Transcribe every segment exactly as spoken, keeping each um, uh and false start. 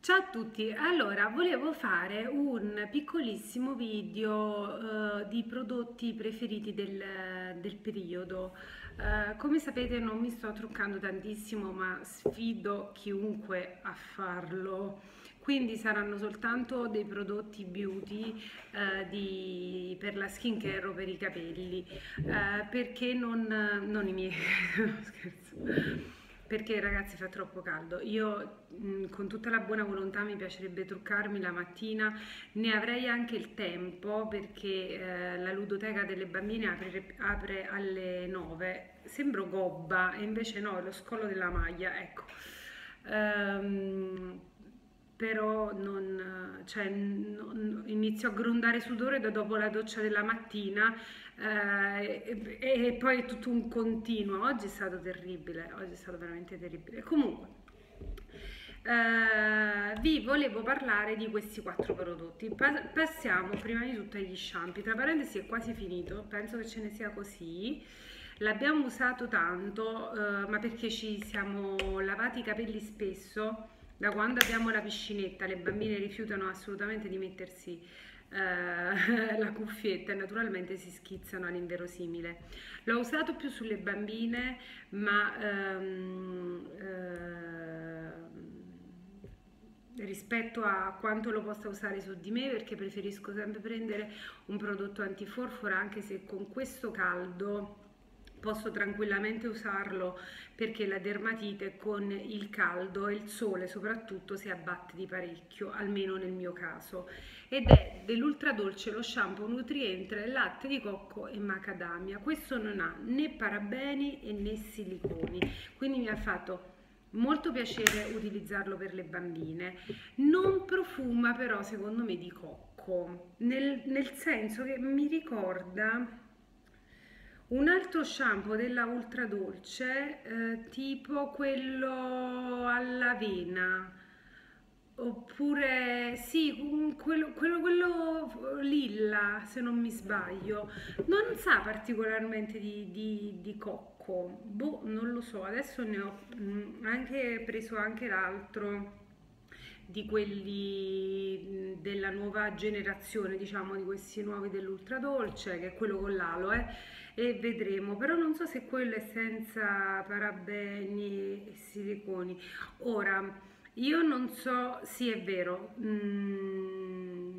Ciao a tutti, allora volevo fare un piccolissimo video eh, di prodotti preferiti del, del periodo. Eh, come sapete non mi sto truccando tantissimo, ma sfido chiunque a farlo. Quindi saranno soltanto dei prodotti beauty eh, di- per la skincare o per i capelli, eh, perché non, non i miei, no, scherzo. Perché ragazzi fa troppo caldo. Io mh, con tutta la buona volontà mi piacerebbe truccarmi la mattina, ne avrei anche il tempo perché eh, la ludoteca delle bambine apre, apre alle nove. Sembro gobba e invece no, è lo scollo della maglia, ecco. Ehm, Però non, cioè, non- inizio a grondare sudore da dopo la doccia della mattina eh, e, e poi è tutto un continuo. Oggi è stato terribile, oggi è stato veramente terribile. Comunque, eh, vi volevo parlare di questi quattro prodotti. Pa- passiamo prima di tutto agli shampoo. Tra parentesi è quasi finito, penso che ce ne sia così. L'abbiamo usato tanto, eh, ma perché ci siamo lavati i capelli spesso. Da quando abbiamo la piscinetta, le bambine rifiutano assolutamente di mettersi eh, la cuffietta e naturalmente si schizzano all'inverosimile. L'ho usato più sulle bambine, ma ehm, ehm, rispetto a quanto lo possa usare su di me, perché preferisco sempre prendere un prodotto antiforfora, anche se con questo caldo posso tranquillamente usarlo, perché la dermatite con il caldo e il sole soprattutto si abbatte di parecchio, almeno nel mio caso. Ed è dell'ultra dolce lo shampoo nutriente latte di cocco e macadamia. Questo non ha né parabeni e né siliconi, quindi mi ha fatto molto piacere utilizzarlo per le bambine. Non profuma però secondo me di cocco, nel, nel senso che mi ricorda un altro shampoo della Ultra Dolce, eh, tipo quello all'avena, oppure sì, un- quello, quello, quello lilla, se non mi sbaglio. Non sa particolarmente di, di- di cocco, boh, non lo so. Adesso ne ho mm, anche preso anche l'altro di quelli mh, della nuova generazione, diciamo, di questi nuovi dell'ultra dolce, che è quello con l'aloe, e vedremo. Però non so se quello è senza parabeni e siliconi. Ora, io non so, sì è vero, mm,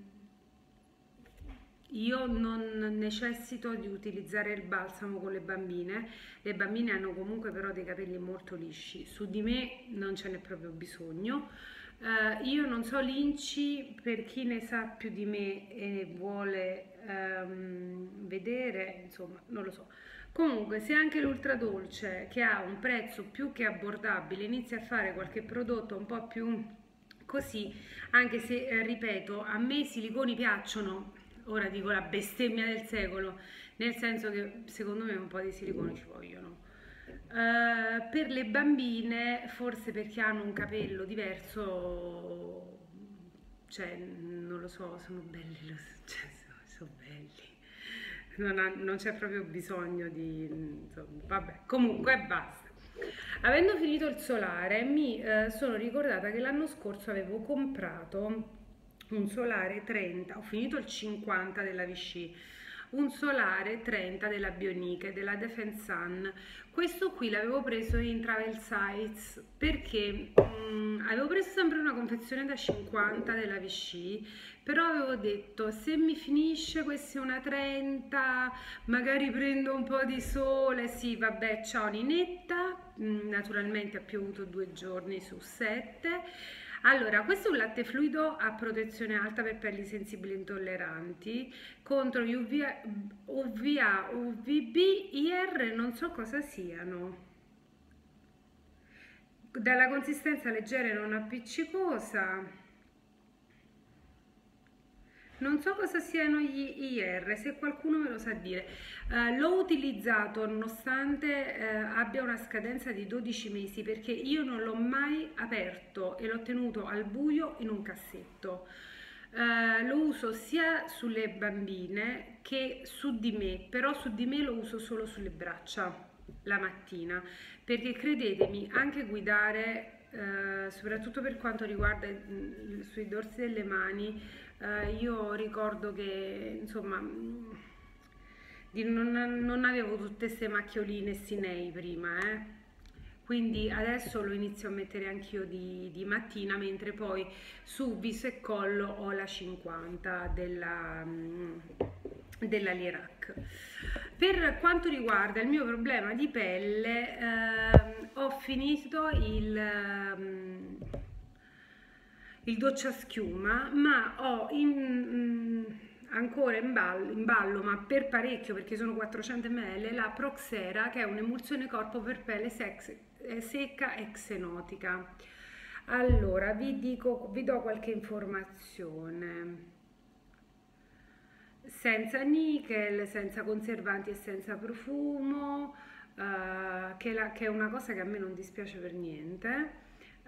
io non necessito di utilizzare il balsamo con le bambine, le bambine hanno comunque però dei capelli molto lisci, su di me non ce n'è proprio bisogno. Eh, io non so l'inci, per chi ne sa più di me e vuole ehm, vedere, insomma, non lo so. Comunque, se anche l'ultra dolce, che ha un prezzo più che abbordabile, inizia a fare qualche prodotto un po' più così, anche se, eh, ripeto, a me i siliconi piacciono, ora dico la bestemmia del secolo, nel senso che secondo me un po' di siliconi ci vogliono. Eh, per le bambine, forse perché hanno un capello diverso, cioè non lo so, sono belli, lo- cioè, sono, sono belli. Non, ha- non c'è proprio bisogno di, insomma, vabbè, comunque basta. Avendo finito il solare, mi eh, sono ricordata che l'anno scorso avevo comprato un solare trenta, ho finito il cinquanta della Vichy, un solare trenta della Bioniche, della Defense Sun. Questo qui l'avevo preso in Travel Sites perché mh, avevo preso sempre una confezione da cinquanta della Vichy, però avevo detto se mi finisce questa è una trenta, magari prendo un po' di sole, sì vabbè ciao Ninetta, mh, naturalmente ha piovuto due giorni su sette. Allora, questo è un latte fluido a protezione alta per pelli sensibili e intolleranti contro U V A, U V A, U V B, I R, non so cosa siano. Dalla consistenza leggera e non appiccicosa. Non so cosa siano gli I R, se qualcuno me lo sa dire. Eh, l'ho utilizzato nonostante eh, abbia una scadenza di dodici mesi perché io non l'ho mai aperto e l'ho tenuto al buio in un cassetto. Eh, lo uso sia sulle bambine che su di me, però su di me lo uso solo sulle braccia la mattina perché credetemi, anche guidare eh, eh, soprattutto per quanto riguarda mm, sui dorsi delle mani, eh, io ricordo che insomma mm, di non, non avevo tutte queste macchioline sinei prima, eh. Quindi adesso lo inizio a mettere anch'io di, di mattina, mentre poi su viso e collo ho la cinquanta della, mm, della Lierac. Per quanto riguarda il mio problema di pelle, ehm, ho finito il, ehm, il doccia schiuma, ma ho in, mm, ancora in ballo, in ballo, ma per parecchio perché sono quattrocento millilitri, la Proxera, che è un'emulsione corpo per pelle sex, eh, secca e xenotica. Allora, vi dico, vi do qualche informazione. Senza nickel, senza conservanti e senza profumo, eh, che, la- che è una cosa che a me non dispiace per niente.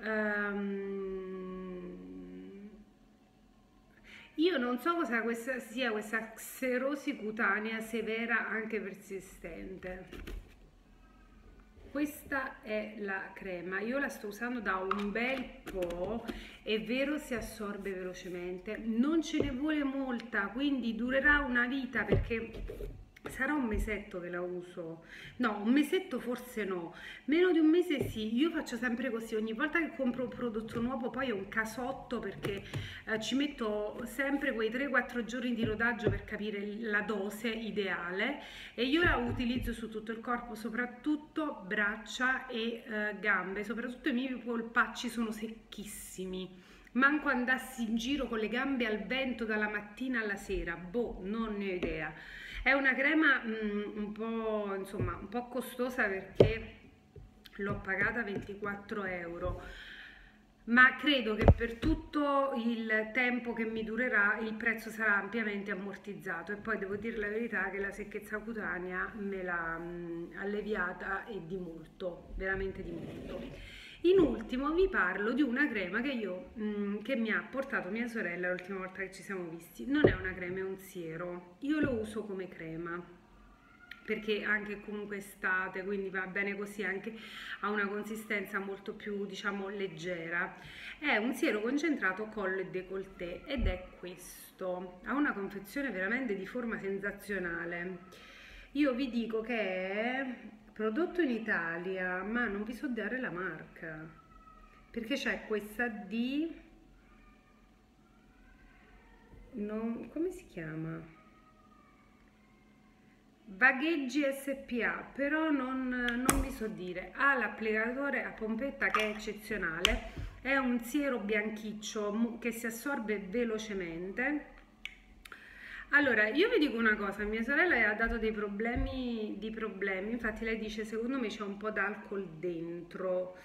Ehm, io non so cosa questa, sia questa xerosi cutanea severa anche persistente. Questa è la crema, io la sto usando da un bel po', è vero si assorbe velocemente, non ce ne vuole molta, quindi durerà una vita perché sarà un mesetto che la uso, no, un mesetto forse no, meno di un mese sì, io faccio sempre così, ogni volta che compro un prodotto nuovo poi ho un casotto perché eh, ci metto sempre quei tre quattro giorni di rodaggio per capire la dose ideale e io la utilizzo su tutto il corpo, soprattutto braccia e eh, gambe, soprattutto i miei polpacci sono secchissimi. Manco andassi in giro con le gambe al vento dalla mattina alla sera, boh, non ne ho idea. È una crema mm, un po', insomma, un po' costosa perché l'ho pagata ventiquattro euro, ma credo che per tutto il tempo che mi durerà il prezzo sarà ampiamente ammortizzato e poi devo dire la verità che la secchezza cutanea me l'ha mm, alleviata e di molto, veramente di molto. In ultimo vi parlo di una crema che, io, mm, che mi ha portato mia sorella l'ultima volta che ci siamo visti. Non è una crema, è un siero. Io lo uso come crema perché anche comunque estate, quindi va bene così, anche ha una consistenza molto più, diciamo, leggera. È un siero concentrato collo e décolleté ed è questo. Ha una confezione veramente di forma sensazionale. Io vi dico che è prodotto in Italia, ma non vi so dare la marca, perché c'è questa di... non, come si chiama? Vagheggi S P A, però non, non vi so dire. Ha l'applicatore a pompetta che è eccezionale, è un siero bianchiccio che si assorbe velocemente. Allora, io vi dico una cosa, mia sorella ha dato dei problemi, di problemi, infatti lei dice secondo me c'è un po' d'alcol dentro.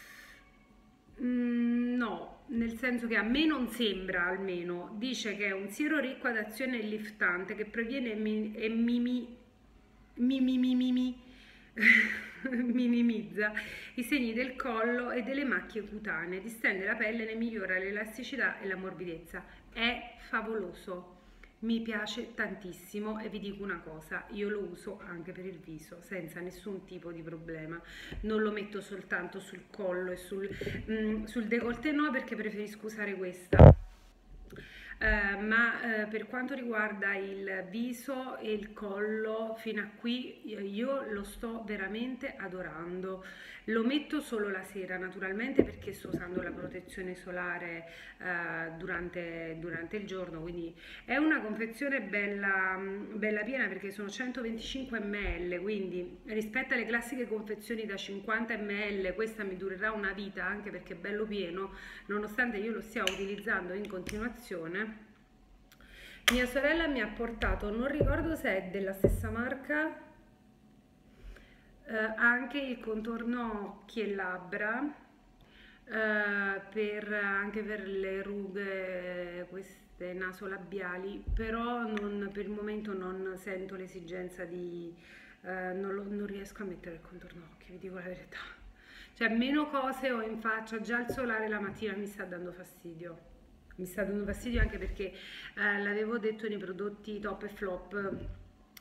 Mm, no, nel senso che a me non sembra almeno, dice che è un siero ricco ad azione liftante che previene mi- e mimi, mimi, mimi, mimi, minimizza i segni del collo e delle macchie cutanee, distende la pelle, ne migliora l'elasticità e la morbidezza. È favoloso. Mi piace tantissimo e vi dico una cosa, io lo uso anche per il viso senza nessun tipo di problema, non lo metto soltanto sul collo e sul, mm, sul décolleté no perché preferisco usare questa. Eh, ma eh, per quanto riguarda il viso e il collo, fino a qui io io lo sto veramente adorando. Lo metto solo la sera, naturalmente, perché sto usando la protezione solare eh, durante, durante il giorno, quindi è una confezione bella, mm, bella piena perché sono centoventicinque millilitri, quindi rispetto alle classiche confezioni da cinquanta millilitri, questa mi durerà una vita anche perché è bello pieno, nonostante io lo stia utilizzando in continuazione. Mia sorella mi ha portato, non ricordo se è della stessa marca, eh, anche il contorno occhi e labbra, eh, per, anche per le rughe, queste nasolabiali, però non, per il momento non sento l'esigenza di, eh, non, lo- non riesco a mettere il contorno occhi, vi dico la verità. Cioè, meno cose ho in faccia, già il solare la mattina mi sta dando fastidio. Mi sta dando fastidio anche perché eh, l'avevo detto nei prodotti top e flop,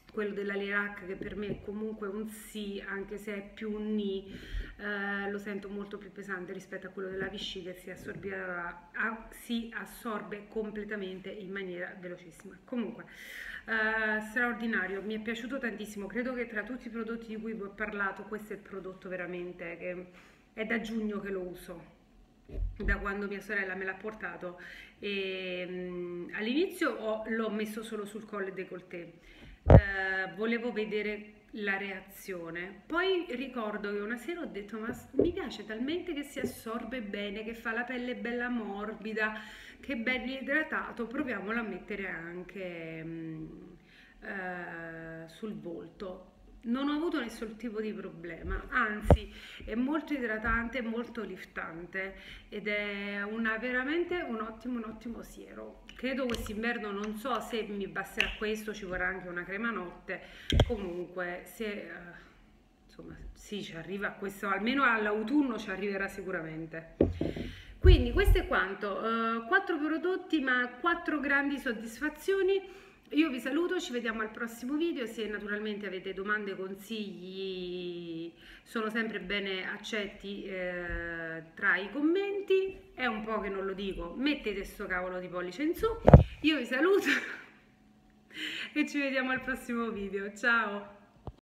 quello della Lilac, che per me è comunque un sì, anche se è più un ni, eh, lo sento molto più pesante rispetto a quello della Vichy, che si, assorbirà, ah, si assorbe completamente in maniera velocissima. Comunque, eh, straordinario, mi è piaciuto tantissimo, credo che tra tutti i prodotti di cui vi ho parlato questo è il prodotto veramente che è da giugno che lo uso, da quando mia sorella me l'ha portato, e um, all'inizio l'ho messo solo sul collo e décolleté, uh, volevo vedere la reazione, poi ricordo che una sera ho detto ma mi piace talmente che si assorbe bene, che fa la pelle bella morbida, che è ben idratato, proviamolo a mettere anche um, uh, sul volto. Non ho avuto nessun tipo di problema, anzi è molto idratante, molto liftante ed è una, veramente un ottimo, un ottimo siero. Credo quest'inverno, non so se mi basterà questo, ci vorrà anche una crema notte, comunque se eh, insomma sì, ci arriva a questo, almeno all'autunno ci arriverà sicuramente. Quindi questo è quanto, uh, quattro prodotti ma quattro grandi soddisfazioni. Io vi saluto, ci vediamo al prossimo video, se naturalmente avete domande, consigli, sono sempre bene accetti eh, tra i commenti, è un po' che non lo dico, mettete sto cavolo di pollice in su, io vi saluto e ci vediamo al prossimo video, ciao!